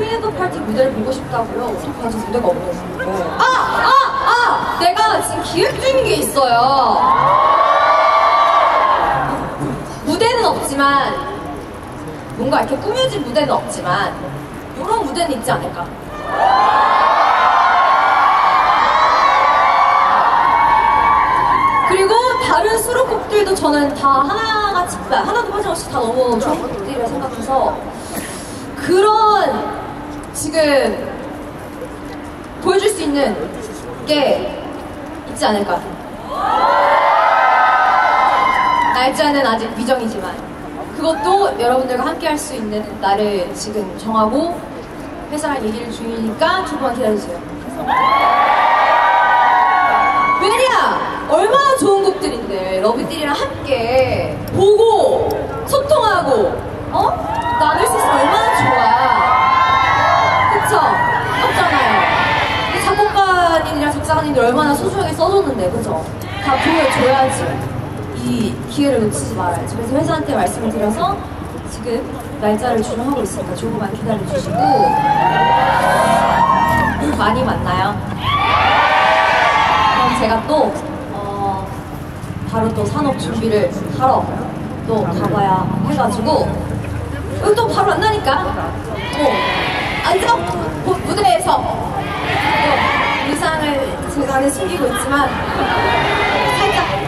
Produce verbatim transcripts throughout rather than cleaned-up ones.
프리랜더 파티 무대를 보고 싶다고요? 우리 아직 무대가 없는데. 아! 아! 아! 내가 지금 기획 중인 게 있어요. 무대는 없지만, 뭔가 이렇게 꾸며진 무대는 없지만, 이런 무대는 있지 않을까? 그리고 다른 수록곡들도 저는 다 하나같이, 하나도 빠짐없이 다 너무 좋은 곡들이라 생각해서 그런 지금 보여줄 수 있는 게 있지 않을까. 날짜는 아직 미정이지만 그것도 여러분들과 함께 할 수 있는 날을 지금 정하고 회사랑 얘기를 중이니까 조금만 기다려주세요. 왜냐? 얼마나 좋은 곡들인데 러브들이랑 함께 보고 소통하고 어? 나눌 수 있으면 얼마나 좋아. 그쵸? 없잖아요. 작곡가님이랑 작사가님들 얼마나 소중하게 써줬는데, 그죠? 다 보여줘야지. 이 기회를 놓치지 말아야지. 그래서 회사한테 말씀을 드려서 지금 날짜를 조정하고 있으니까 조금만 기다려주시고 많이 만나요. 그럼 제가 또 어, 바로 또 산업 준비를 하러 또 가봐야 해가지고 여기 또 바로 만나니까 어, 앉아! 무대에서 어, 의상을 제가 안에 숨기고 있지만 살짝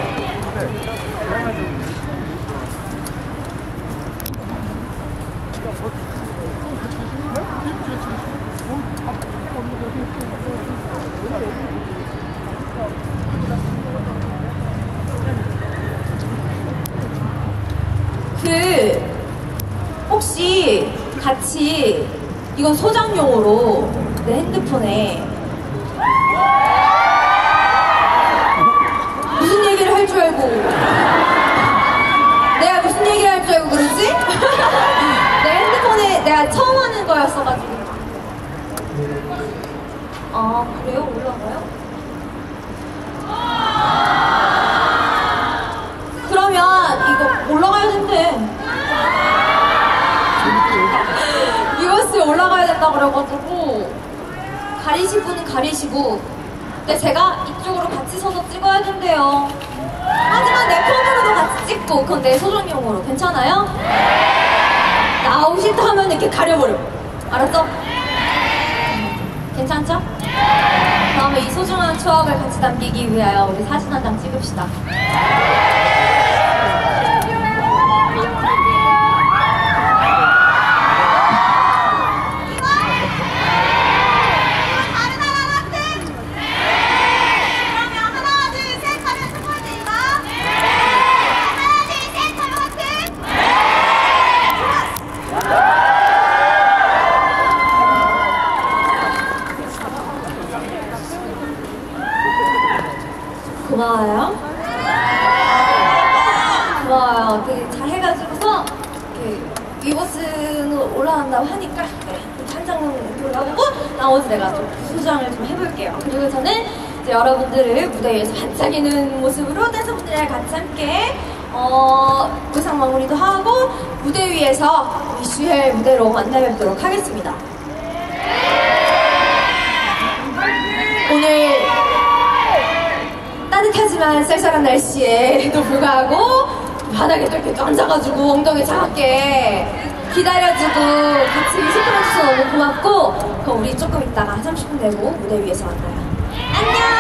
그 혹시 같이 이건 소장용으로 내 핸드폰에 무슨 얘기를 할 줄 알고 내가 무슨 얘기를 할 줄 알고 그러지? 내 핸드폰에 내가 처음 하는 거였어가지고. 아 그래요? 올라가요? 그러면 이거 올라가야 된대. 유에스에 올라가야 된다 그래가지고 가리실 분은 가리시고 근데 제가 이쪽으로 같이 서서 찍어야 된대요. 하지만 내 폰으로도 같이 찍고 그건 내 소정용으로 괜찮아요? 나오고 싶다 하면 이렇게 가려버려. 알았죠? 괜찮죠? 다음에 이 소중한 추억을 같이 남기기 위하여 우리 사진 한 장 찍읍시다. 고마워요. 고마워요. 되게 잘 해가지고서 위버스는 올라간다고 하니까 네, 한 장은 돌아보고 나머지 내가 좀 수정을 좀 해볼게요. 그리고 저는 이제 여러분들을 무대 위에서 반짝이는 모습으로 댄서분들이랑 같이 함께 어, 의상 마무리도 하고 무대 위에서 이슈엘 무대로 만나 뵙도록 하겠습니다. 오늘 따뜻하지만 쌀쌀한 날씨에도 불구하고 바닥에 또 이렇게 앉아가지고 엉덩이 차갑게 기다려주고 같이 시끄러워주셔서 너무 고맙고 그럼 우리 조금 있다가 삼십 분 되고 무대 위에서 만나요. 안녕!